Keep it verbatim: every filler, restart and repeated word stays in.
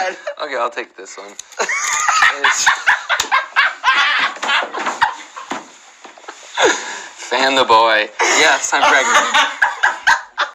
God. Okay, I'll take this one. Fan the boy. Yes, I'm pregnant.